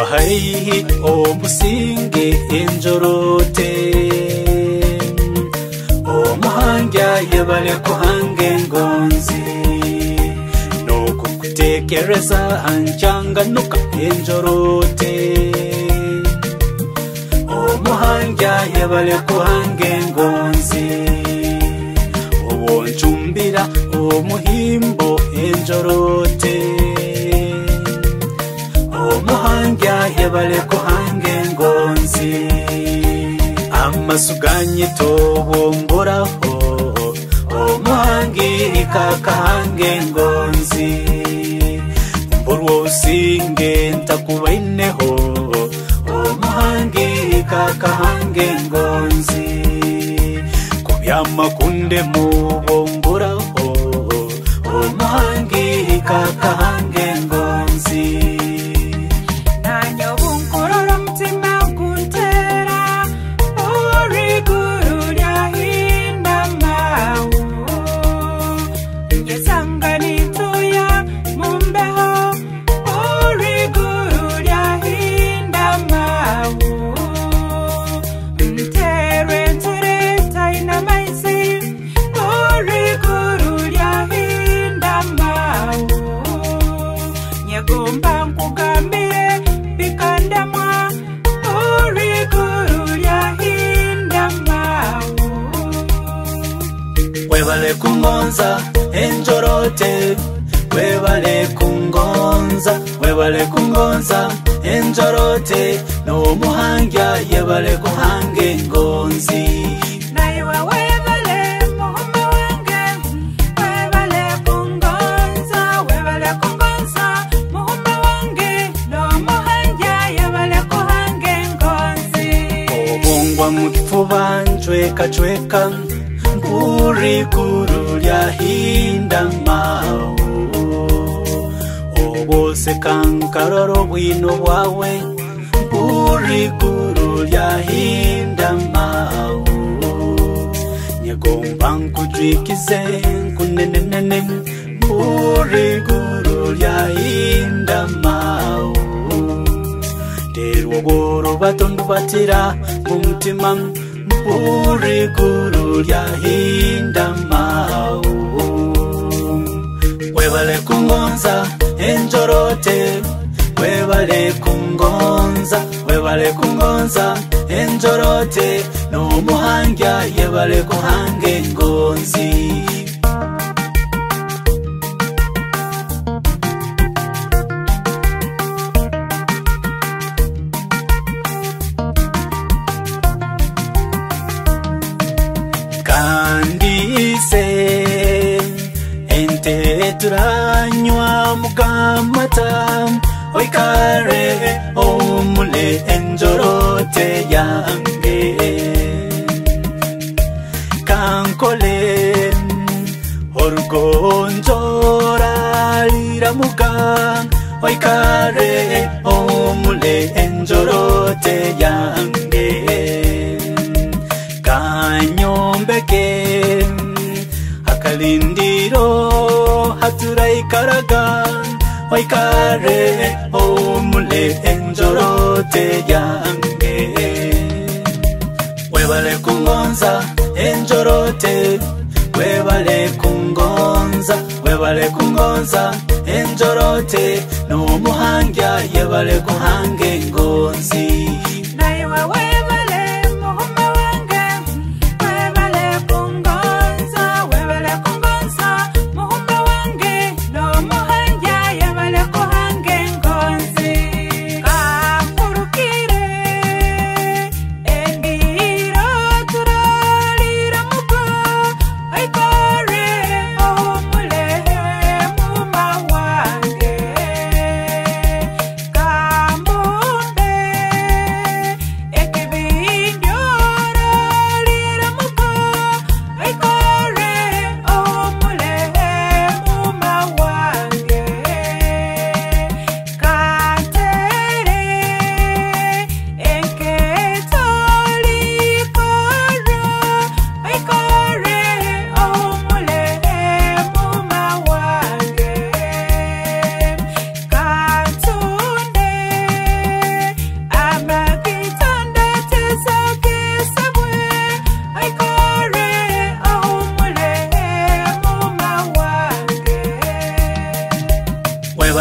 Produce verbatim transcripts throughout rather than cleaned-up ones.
Wahai omusinge enjorote Omuhangya yebale kuhange ngonzi Nokukutekereza anchanganuka enjorote Omuhangya yebale kuhange ngonzi Obonchumbira omuhimbo enjorote Omuhangya yebale kuhange ngonzi Amasuganye tobomboraho Omuhangi kakahange ngonzi Mburwo usinge ntakubaineho Omuhangi kakahange ngonzi Kubyama kunde mubomboraho Omuhangi kakahange ngonzi Webale kungonza enjorote Webale kungonza Webale kungonza enjorote No muhangya yebale kuhange ngonzi Naiwa webale muhumbe wange Webale kungonza Webale kungonza muhumbe wange No muhangya yebale kuhange ngonzi Obongwa mukifuba nchweka chweka Uri guru lya hinda mau Obose kankaroro wino wawe Uri guru lya hinda mau Nyegomba nkujwikize nkunenenene Uri guru lya hinda mau Terwo goro batondu batira mumutima Uri guru lya hinda mau Webale kungonza enjorote Webale kungonza Webale kungonza enjorote No muhangya yebale kuhange ngonzi Kandise ente turanywa mukamata Oikare omule enjorote yange Kankole orgonjora liramuka Oikare omule enjorote yange Kanyombeke akalindiro haturaikaraga Oikare omule enjorote yange Webale kungonza enjorote Webale kungonza Webale kungonza enjorote No muhangya yebale kuhange ngonzi Naiwa webale muhumbe wange Webale kungonza Webale kungonza muhumbe wange No muhangya yebale kuhange ngonzi Kakurukire endiro turalira muko Oikare omule muma wange Kambunde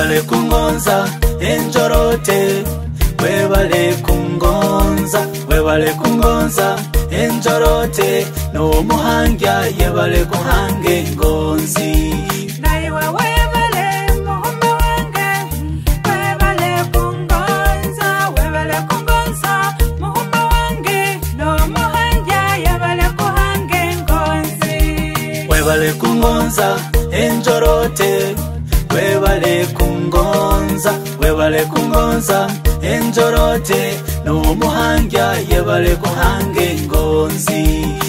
webale kungonza enjorote webale kungonza webale kungonza enjorote n'omuhangya yebale kuhanga engonzi naiwe webale muhumba wange webale kungonza webale kungonza muhumba wange n'omuhangya yebale kuhanga engonzi webale kungonza enjorote webale kungonza webale kungonza enjorote n'omuhangya yebale kuhanga engonzi